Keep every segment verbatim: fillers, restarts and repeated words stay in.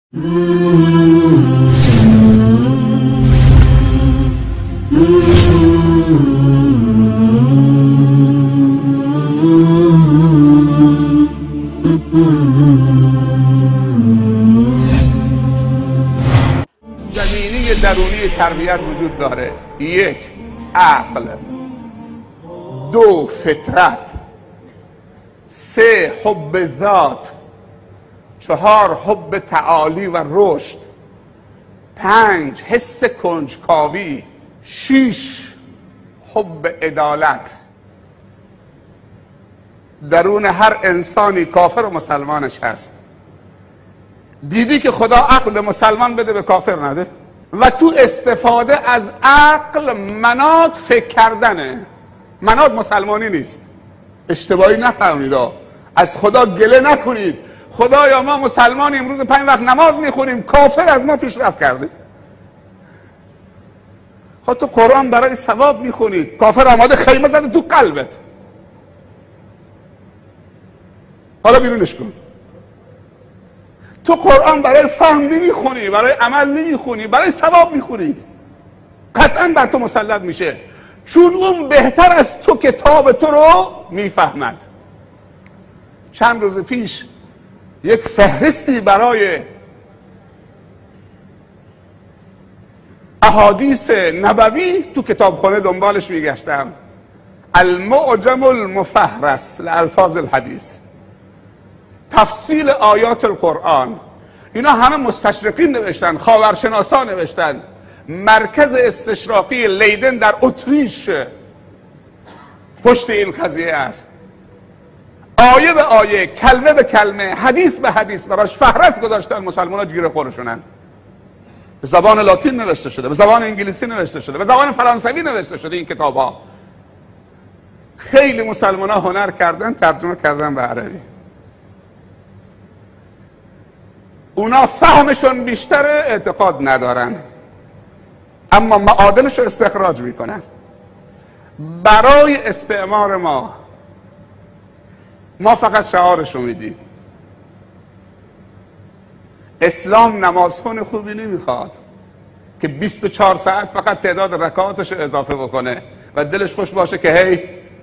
زمینه درونی تربیت وجود داره. یک، عقل. دو، فطرت. سه، حب ذات. چهار، حب تعالی و رشد. پنج، حس کنجکاوی. شیش، حب عدالت. درون هر انسانی کافر و مسلمانش هست. دیدی که خدا عقل به مسلمان بده به کافر نده؟ و تو استفاده از عقل مناط فکر کردنه. مناط مسلمانی نیست. اشتباهی نفهمید. از خدا گله نکنید. خدایا ما مسلمانی امروز پنج وقت نماز میخونیم، کافر از ما پیشرفت کرده. خب تو قرآن برای ثواب میخونید، کافر آماده خیمه زده تو قلبت. حالا بیرونش کن. تو قرآن برای فهم نمیخونی، برای عمل نمیخونی، برای ثواب میخونید. قطعا بر تو مسلط میشه، چون اون بهتر از تو کتاب تو رو میفهمد. چند روز پیش یک فهرستی برای احادیث نبوی تو کتابخانه دنبالش میگشتم. المعجم المفهرس لالفاظ الحدیث، تفصیل آیات القرآن. اینا همه مستشرقین نوشتن، خاورشناسا نوشتن. مرکز استشراقی لیدن در اتریش پشت این قضیه است. آیه به آیه، کلمه به کلمه، حدیث به حدیث براش فهرست گذاشتن. مسلمان ها گیر خورشونن. به زبان لاتین نوشته شده، به زبان انگلیسی نوشته شده، به زبان فرانسوی نوشته شده این کتاب ها. خیلی مسلمان ها هنر کردن، ترجمه کردن به عربی. اونا فهمشون بیشتره، اعتقاد ندارن، اما معادنش رو استخراج میکنن. برای استعمار ما ما فقط شعارش رو میدیم. اسلام نمازخون خوبی نمیخواد که بیست و چهار ساعت فقط تعداد رکعاتش رو اضافه بکنه و دلش خوش باشه که هی.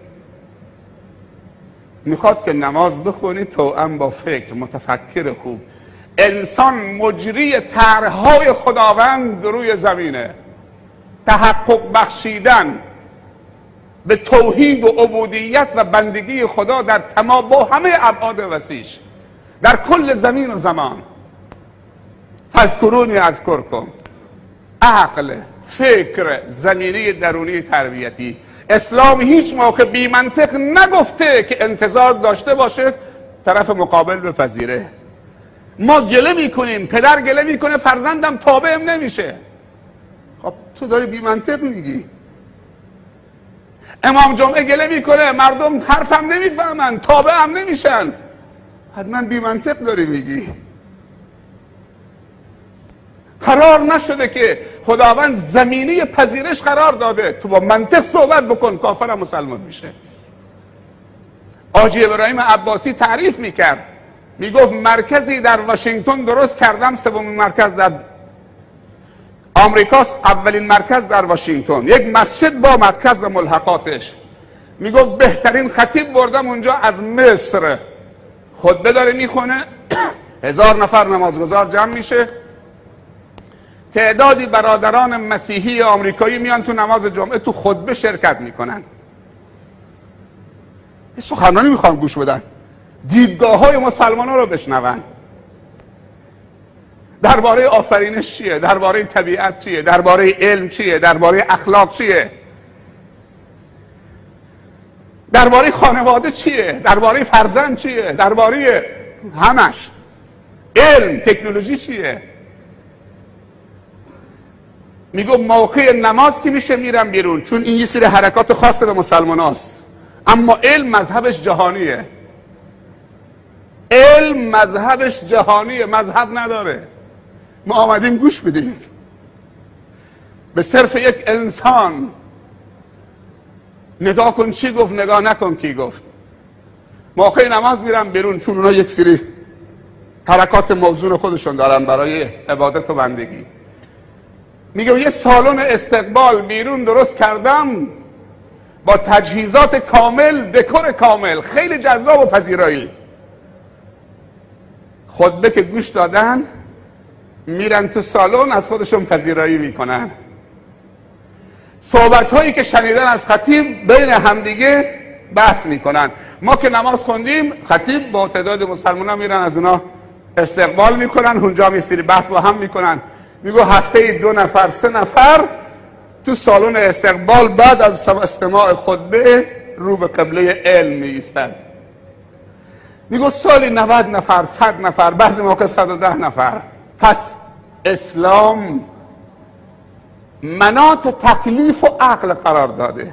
میخواد که نماز بخونی توأم با فکر، متفکر خوب. انسان مجری طرحهای خداوند روی زمینه. تحقق بخشیدن به توحید و عبودیت و بندگی خدا در تمام با همه ابعاد وسیعش، در کل زمین و زمان. فاذکرونی اذکرکم. عقل، فکر، زمینه درونی تربیتی. اسلام هیچ موقع بی منطق نگفته که انتظار داشته باشه طرف مقابل بپذیره. ما گله میکنیم، پدر گله میکنه فرزندم تابعم نمیشه. خب تو داری بی منطق میگی. امام جمعه گله میکنه مردم حرفم نمیفهمن، تابعم نمیشن. حتما بی منطق داری میگی. قرار نشده که خداوند زمینه پذیرش قرار داده. تو با منطق صحبت بکن، کافر مسلمان میشه. حاجی ابراهیم عباسی تعریف میکرد، میگفت مرکزی در واشنگتن درست کردم، سومین مرکز در آمریکاست، اولین مرکز در واشنگتن، یک مسجد با مرکز و ملحقاتش. میگفت بهترین خطیب بردم اونجا از مصر، خطبه داره میخونه، هزار نفر نمازگزار جمع میشه، تعدادی برادران مسیحی آمریکایی میان تو نماز جمعه، تو خطبه شرکت میکنن. سخنرانی میخوان گوش بدن، دیدگاه های مسلمان ها رو بشنون. درباره آفرینش چیه، درباره طبیعت چیه، درباره علم چیه، درباره اخلاق چیه، درباره خانواده چیه، درباره فرزند چیه، درباره همش علم، تکنولوژی چیه. میگو موقع نماز که میشه میرم بیرون، چون این یه سری حرکات خاص به مسلمان هاست. اما علم مذهبش جهانیه. علم مذهبش جهانیه، مذهب نداره. ما آمدیم گوش بدیم به صرف یک انسان. نگاه کن چی گفت، نگاه نکن کی گفت. موقع نماز میرم بیرون، چون اونا یک سری حرکات موزون خودشون دارن برای عبادت و بندگی. میگه یه سالن استقبال بیرون درست کردم با تجهیزات کامل، دکور کامل، خیلی جذاب و پذیرایی. خطبه که گوش دادن میرن تو سالن از خودشون پذیرایی میکنن. صحبت هایی که شنیدن از خطیب بین همدیگه بحث میکنن. ما که نماز خوندیم خطیب با تعداد مسلمان ها میرن از اونا استقبال میکنن، اونجا میسیری بحث با هم میکنن. میگو هفته دو نفر سه نفر تو سالن استقبال بعد از استماع خطبه رو به قبله علم میایستند. میگو سالی نود نفر صد نفر بعضی موقع صد و ده نفر. پس اسلام مناط تکلیف و عقل قرار داده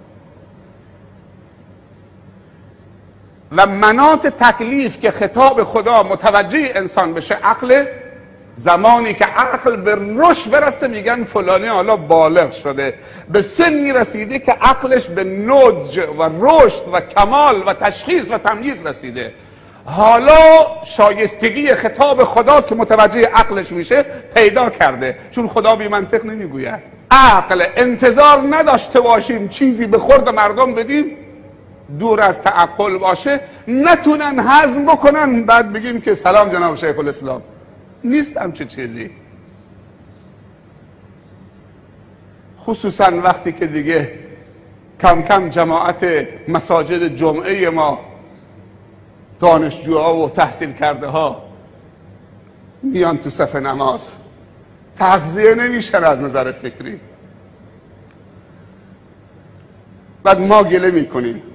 و مناط تکلیف که خطاب خدا متوجه انسان بشه عقل. زمانی که عقل به رشد برسه میگن فلانی حالا بالغ شده، به سنی رسیده که عقلش به نضج و رشد و کمال و تشخیص و تمییز رسیده. حالا شایستگی خطاب خدا که متوجه عقلش میشه پیدا کرده، چون خدا بی منطق نمیگوید. عقل انتظار نداشته باشیم چیزی به خورد مردم بدیم دور از تعقل باشه، نتونن هضم بکنن بعد بگیم که سلام جناب شیخ الاسلام. نیست همچه چیزی. خصوصا وقتی که دیگه کم کم جماعت مساجد جمعه ما دانشجوها و تحصیل کرده ها میان تو صف نماز، تغذیه نمیشن از نظر فکری. بعد ما گله میکنیم